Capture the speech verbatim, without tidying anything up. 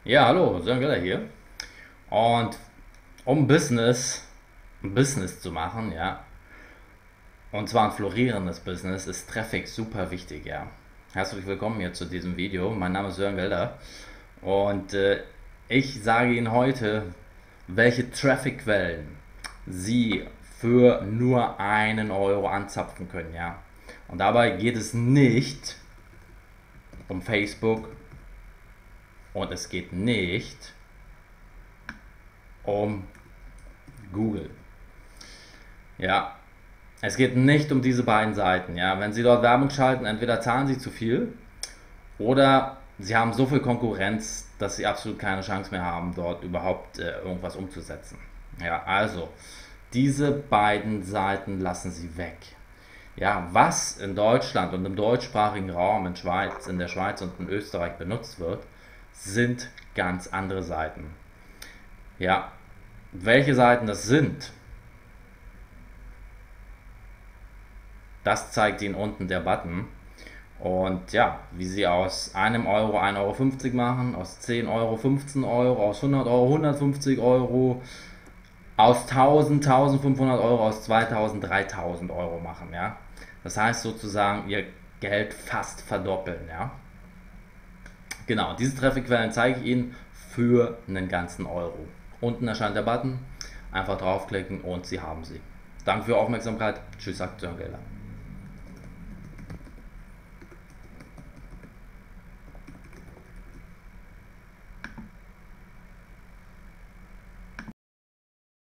Ja, hallo, Sören Göller hier. Und um Business, ein Business zu machen, ja, und zwar ein florierendes Business, ist Traffic super wichtig, ja. Herzlich willkommen hier zu diesem Video. Mein Name ist Sören Gelder und äh, ich sage Ihnen heute, welche Traffic-Quellen Sie für nur einen Euro anzapfen können, ja. Und dabei geht es nicht um Facebook und es geht nicht um Google. Ja, es geht nicht um diese beiden Seiten. Ja, wenn Sie dort Werbung schalten, entweder zahlen Sie zu viel oder Sie haben so viel Konkurrenz, dass Sie absolut keine Chance mehr haben, dort überhaupt äh, irgendwas umzusetzen. Ja, also diese beiden Seiten lassen Sie weg. Ja, was in Deutschland und im deutschsprachigen Raum, in Schweiz, in der Schweiz und in Österreich benutzt wird, sind ganz andere Seiten. Ja, welche Seiten das sind, das zeigt Ihnen unten der Button. Und ja, wie Sie aus einem Euro ein Euro fünfzig machen, aus zehn Euro fünfzehn Euro, aus hundert Euro hundertfünfzig Euro, aus tausend, tausendfünfhundert Euro, aus zweitausend, dreitausend Euro machen. Ja? Das heißt sozusagen, Ihr Geld fast verdoppeln. Ja? Genau, diese Trafficquellen zeige ich Ihnen für einen ganzen Euro. Unten erscheint der Button, einfach draufklicken und Sie haben sie. Danke für Ihre Aufmerksamkeit. Tschüss, sagt Sören Gelder.